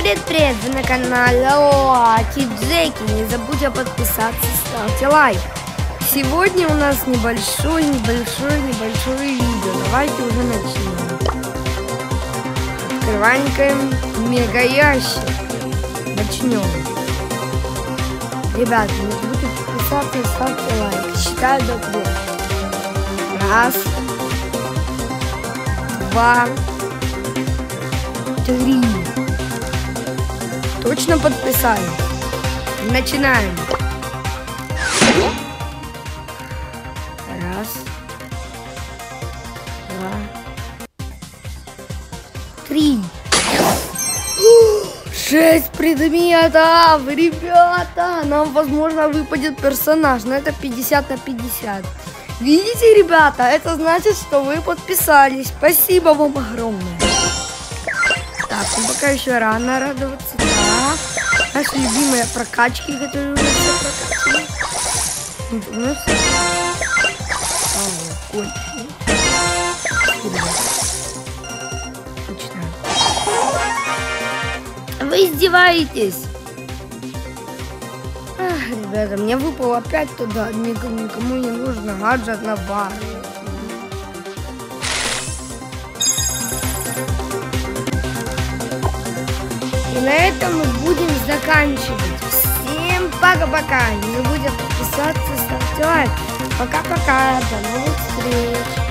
привет-привет! Вы на канале Лаки Джеки. Не забудьте подписаться, ставьте лайк. Сегодня у нас небольшое видео. Давайте уже начнем. Открываем мега ящик. Начнем. Ребята, не забудьте подписаться, ставьте лайк. Считаю до 3. Раз. 2. 3. Точно подписали? Начинаем. Раз. 2. 3. 6 предметов, ребята! Нам, возможно, выпадет персонаж, но это 50 на 50. Видите, ребята? Это значит, что вы подписались. Спасибо вам огромное. Так, ну пока еще рано радоваться. Так, наши любимые прокачки, которые у нас все прокачаны. У нас вы издеваетесь? Ах, ребята, мне выпало опять туда. Никому не нужно гаджет на бар. И на этом мы будем заканчивать. Всем пока-пока. Не забудьте подписаться, ставьте лайк. Пока-пока. До новых встреч.